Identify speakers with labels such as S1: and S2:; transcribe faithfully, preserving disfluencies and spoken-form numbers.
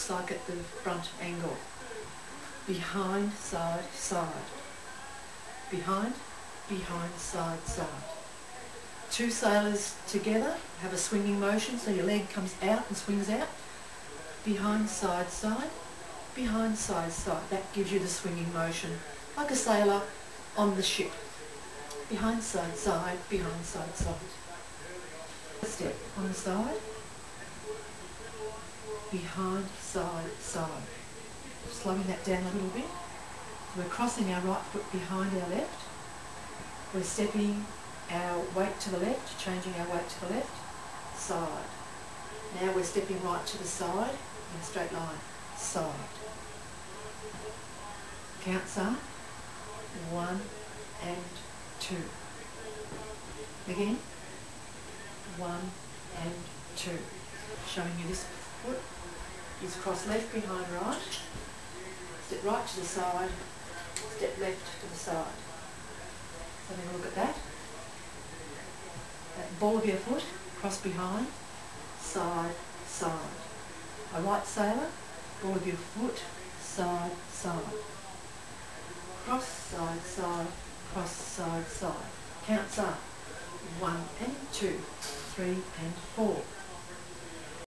S1: looks like at the front angle. Behind, side, side. Behind, behind, side, side. Two sailors together have a swinging motion, so your leg comes out and swings out. Behind, side, side. Behind, side, side. That gives you the swinging motion, like a sailor on the ship. Behind, side, side. Behind, side, side. Step on the side. Behind, side, side. Slowing that down a little bit. We're crossing our right foot behind our left. We're stepping our weight to the left, changing our weight to the left, side. Now we're stepping right to the side in a straight line, side. Counts are one and two. Again, one and two. Showing you this foot is cross left behind right, step right to the side, step left to the side. So having a look at that. That ball of your foot, cross behind, side, side. A right sailor, ball of your foot, side, side. Cross, side, side, cross, side, side. Counts are one and two, three and four.